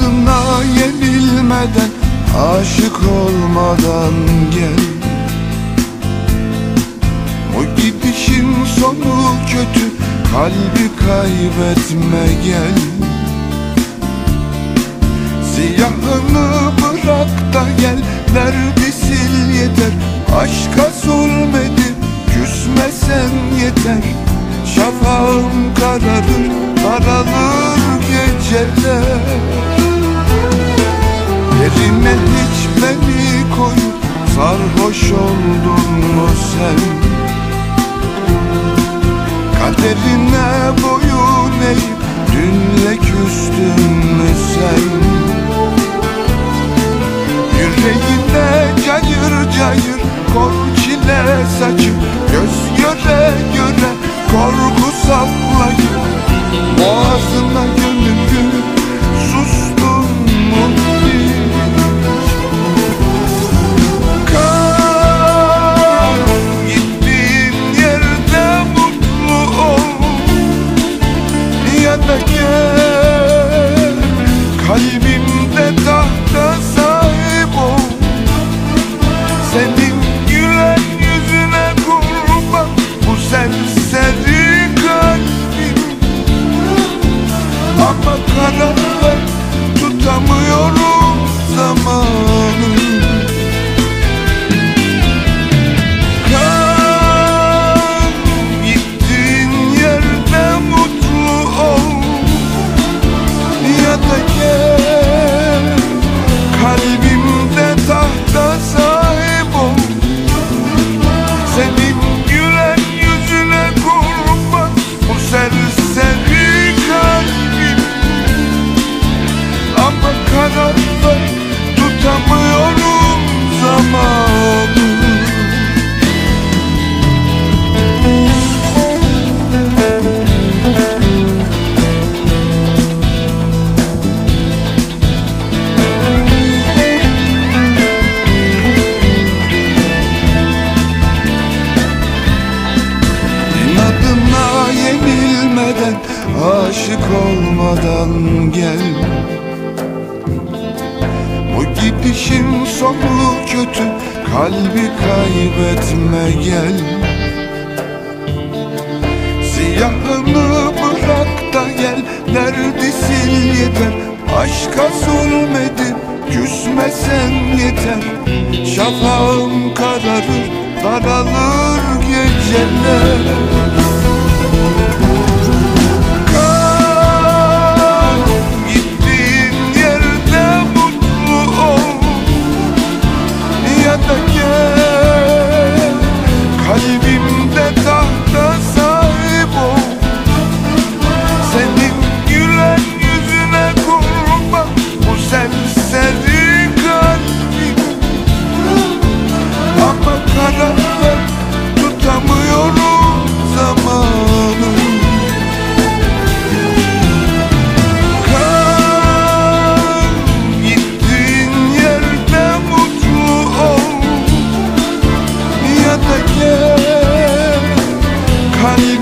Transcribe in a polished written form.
İnadına yenilmeden, aşık olmadan gel. O gidişin sonu kötü, kalbi kaybetme gel. Siyahını bırak da gel, derdi sil yeter. Aşka zulmedip küsmesen yeter. Şafağım kararır, daralır geceler. Yerine hiç beni koyup sarhoş oldun mu sen? Kaderine boyun eğip dünle küstün mü sen? Yüreğine cayır cayır kor çile saçıp, göz göre göre korku saklayıp, boğazına gönül sustun mu hiç? Kal gittiğin yerde mutlu ol, ya da gel kalbimde tahta sahip ol. Senin gülen yüzüne kurban bu serseri kalbim. Ama karar ver, tutamıyorum zamanı. Kal gittiğin yerde mutlu ol, ya da gel kalbimde tahta sahip ol. Senin gülen yüzüne kurban bu serseri kalbim. Ama karar ver, tutamıyorum zamanı. İnadına yenilmeden, aşık olmadan gel. Bu gidişin sonu kötü, kalbi kaybetme gel. Siyahını bırak da gel, derdi sil yeter. Aşka zulmedip küsmesen yeter. Şafağım kararır, daralır geceler. Kal gittiğin yerde mutlu ol, ya da gel kalbimde tahta sahip ol. Senin gülen yüzüne kurban bu serseri kalbim. Ama karar ver, tutamıyorum zamanı. Kal gittiğin yerde mutlu ol, ya da gel kalbimde